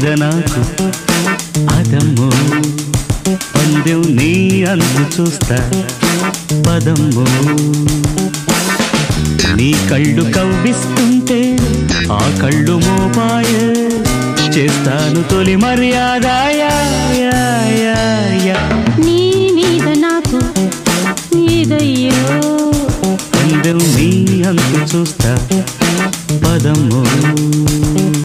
నాకు అదమ్మో పందెం నీ అందు చూస్తా పదమ్మో నీ కళ్ళు కవ్విస్తుంటే ఆ కళ్ళు మోపాయే చేస్తాను తొలి మర్యాదయా